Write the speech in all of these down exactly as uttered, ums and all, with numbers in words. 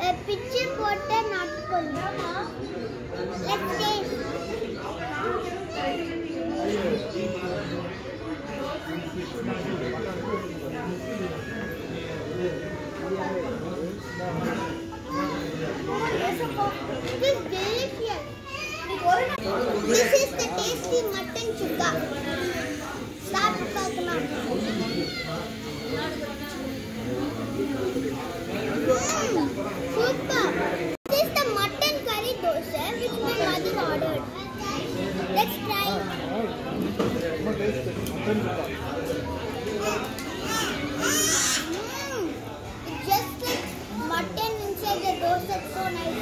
picture போட்ட நாட்டுக்கோழி. Let's taste. It is delicious. This is the tasty mutton chukka. Start பார்க்கலாம். Mm, super. This is the mutton curry dosa which my mother ordered. Let's try. Mm, it's just like mutton inside the dosa. It's so nice.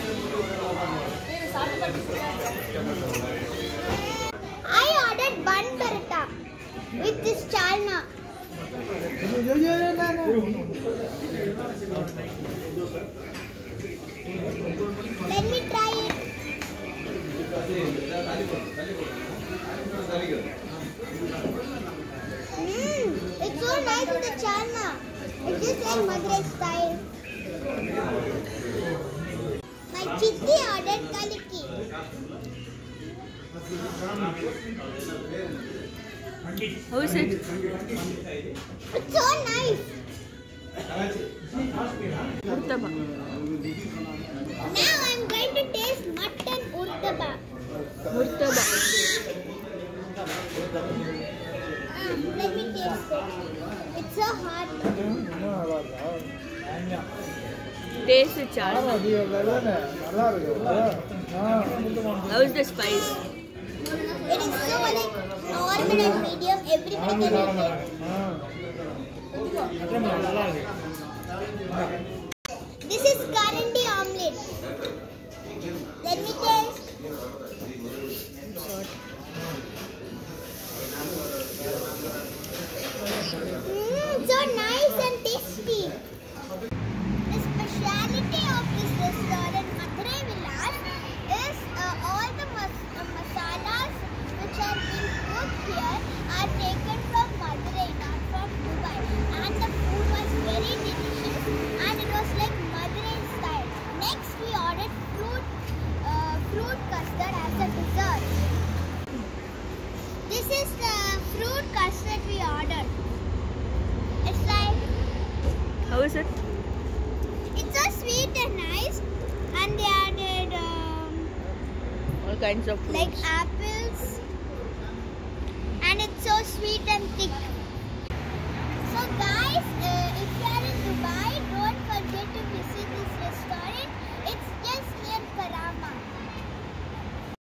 I ordered bun paratha with this chalna. Let me try it. Mm, it's so nice with the chalna. It's just like Madurai style. My chitti ordered kaliki. How is it? It's so nice. Urtaba. Now I'm going to taste mutton urtaba. Urtaba. Um, let me taste it. It's so hot. Taste the char. How is the spice? It is so like normal and medium. Everybody can eat it. This is currently omelette. Let me taste. Mmm, so nice and tasty. The speciality of this restaurant, Madurai Villas, is uh, all the mas uh, masalas which are being cooked here are taken from Madurai, not from Dubai. And the food was very delicious and it was like Madurai style. Next we ordered fruit, uh, fruit custard as a dessert. This is the fruit custard we ordered. It's like... How is it? It's so sweet and nice, and they added um, All kinds of fruits. like apples, and it's so sweet and thick.